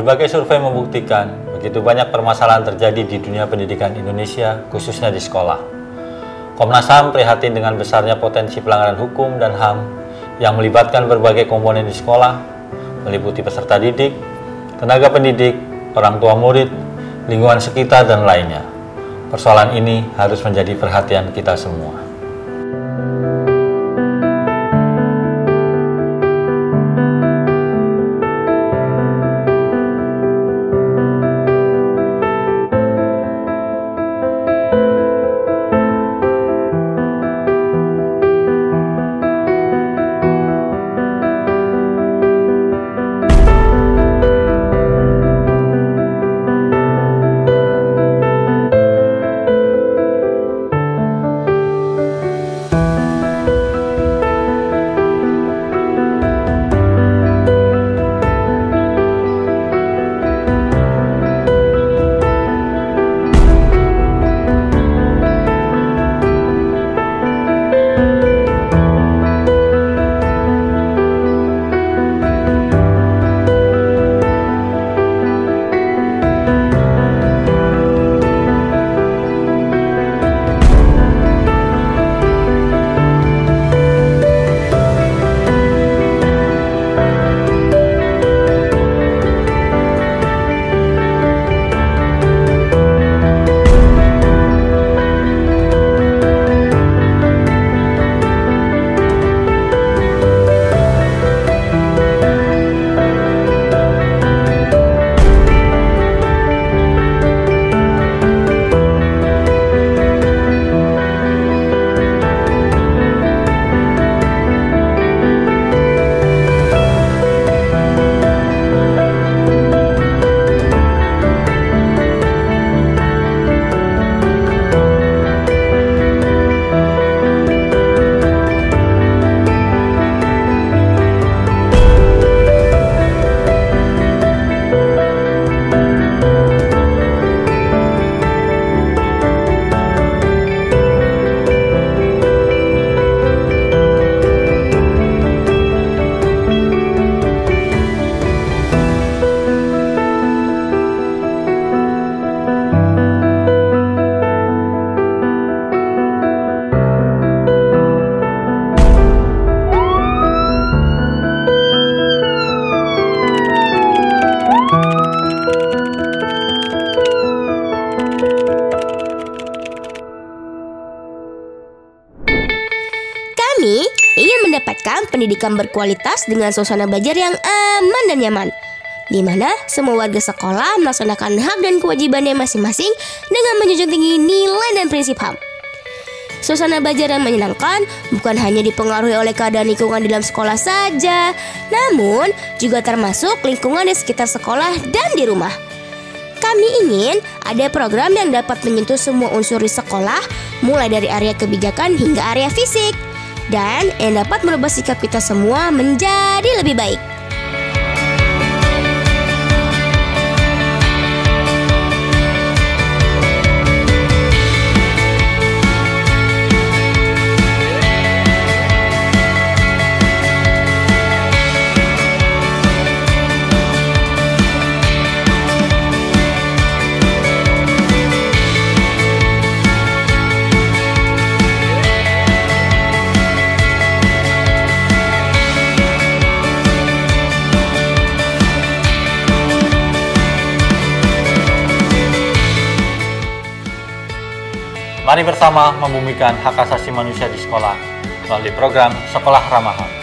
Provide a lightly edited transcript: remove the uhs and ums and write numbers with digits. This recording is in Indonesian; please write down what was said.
Berbagai survei membuktikan begitu banyak permasalahan terjadi di dunia pendidikan Indonesia, khususnya di sekolah. Komnas HAM prihatin dengan besarnya potensi pelanggaran hukum dan HAM yang melibatkan berbagai komponen di sekolah, meliputi peserta didik, tenaga pendidik, orang tua murid, lingkungan sekitar, dan lainnya. Persoalan ini harus menjadi perhatian kita semua. Kami ingin mendapatkan pendidikan berkualitas dengan suasana belajar yang aman dan nyaman, di mana semua warga sekolah melaksanakan hak dan kewajibannya masing-masing dengan menjunjung tinggi nilai dan prinsip HAM. Suasana belajar yang menyenangkan bukan hanya dipengaruhi oleh keadaan lingkungan di dalam sekolah saja, namun juga termasuk lingkungan di sekitar sekolah dan di rumah. Kami ingin ada program yang dapat menyentuh semua unsur di sekolah, mulai dari area kebijakan hingga area fisik, dan yang dapat merubah sikap kita semua menjadi lebih baik. Mari bersama membumikan hak asasi manusia di sekolah melalui program Sekolah Ramah HAM.